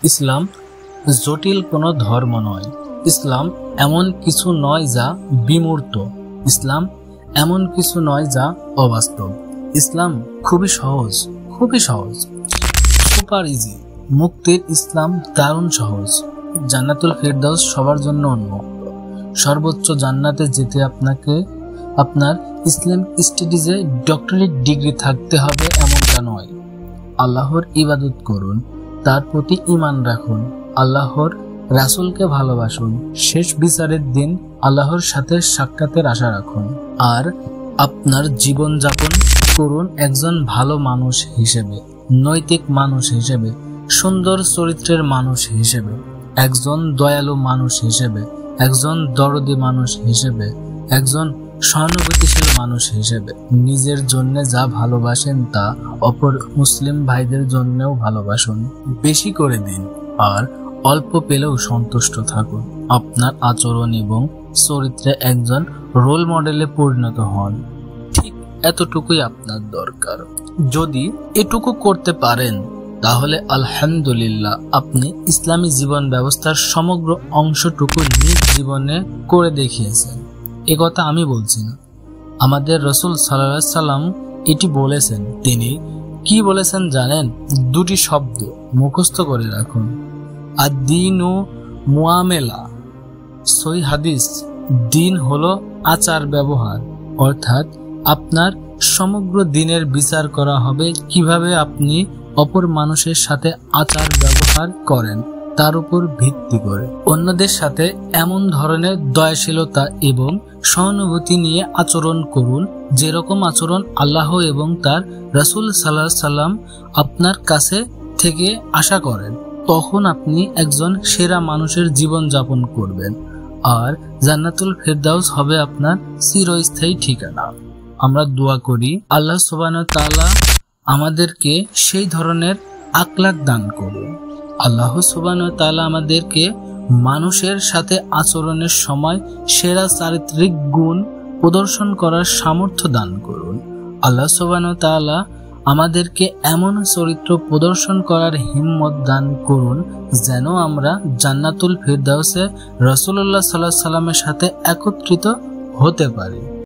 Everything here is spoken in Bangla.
ইসলাম জটিল কোনো ধর্ম নয়। ইসলাম এমন কিছু নয় যা বিমূর্ত। ইসলাম এমন কিছু নয় যা অবাস্তব। ইসলাম খুবই সহজ, সুপার ইজি। মুক্তির ইসলাম দারুণ সহজ। জান্নাতুল ফেরদাউস সবার জন্য উন্মুক্ত। সর্বোচ্চ জান্নাতে যেতে আপনার ইসলামিক স্টাডিজে ডক্টরেট ডিগ্রি থাকতে হবে এমনটা নয়। আল্লাহর ইবাদত করুন, তার প্রতি ঈমান রাখুন, আল্লাহর রাসূলকে ভালোবাসুন, শেষ বিচারের দিন আল্লাহর সাথে সাক্ষাতের আশা রাখুন, আর আপনার জীবন যাপন করুন একজন ভালো মানুষ হিসেবে, নৈতিক মানুষ হিসেবে, সুন্দর চরিত্রের মানুষ হিসেবে, একজন দয়ালু মানুষ হিসেবে, একজন দরদি মানুষ হিসেবে, একজন সহানুভূতিশীল মানুষ হিসেবে। নিজের জন্য যা ভালোবাসেন তা অপর মুসলিম ভাইদের জন্যও ভালোবাসুন। বেশি করে দিন আর অল্প পেলেও সন্তুষ্ট থাকুন। আপনার আচরণ এবং চরিত্রে একজন রোল মডেলে পরিণত হন। ঠিক এতটুকুই আপনার দরকার। যদি এটুকু করতে পারেন তাহলে আলহামদুলিল্লাহ, আপনি ইসলামী জীবন ব্যবস্থার সমগ্র অংশটুকু নিজ জীবনে করে দেখিয়েছেন। একথা আমি বলছি না, আমাদের রাসূল সাল্লাল্লাহু আলাইহি সাল্লাম এটি বলেছেন। তিনি কি বলেছেন জানেন? দুটি শব্দ মুখস্থ করে রাখুন, আদ-দীনু মুআমেলা। সহিহ হাদিস। দিন হলো আচার ব্যবহার, অর্থাৎ আপনার সমগ্র দিনের বিচার করা হবে কিভাবে আপনি অপর মানুষের সাথে আচার ব্যবহার করেন তার উপর ভিত্তি করে। অন্যদের সাথে এমন ধরনের দয়াশীলতা এবং সহানুভূতি নিয়ে আচরণ করুন যেরকম আচরণ আল্লাহ এবং তার রাসূল সাল্লাল্লাহু আলাইহি সাল্লাম আপনার কাছে থেকে আশা করেন। তখন আপনি একজন সেরা মানুষের জীবন যাপন করবেন, আর জান্নাতুল ফেরদাউস হবে আপনার চিরস্থায়ী ঠিকানা। আমরা দোয়া করি আল্লাহ সুবহানাহু ওয়া তাআলা আমাদেরকে সেই ধরনের আখলাক দান করুন। আল্লাহ সুবহানাহু ওয়া তাআলা আমাদেরকে মানুষের সাথে আচরণের সময় সেরা চারিত্রিক গুণ প্রদর্শন করার সামর্থ্য দান করুন। আল্লাহ সুবহানাহু ওয়া তাআলা আমাদেরকে এমন চরিত্র প্রদর্শন করার হিম্মত দান করুন যেন আমরা জান্নাতুল ফেরদাউসে রাসূলুল্লাহ সাল্লাল্লাহু আলাইহি সাল্লামের সাথে একত্রিত হতে পারি।